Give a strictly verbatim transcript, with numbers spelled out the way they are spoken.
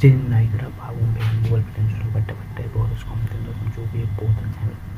चेन्नई की तरफ भागूंगे, गूगल पे टेंशन बट्टे बट्टे बहुत उसको हम जो भी बहुत अच्छा है।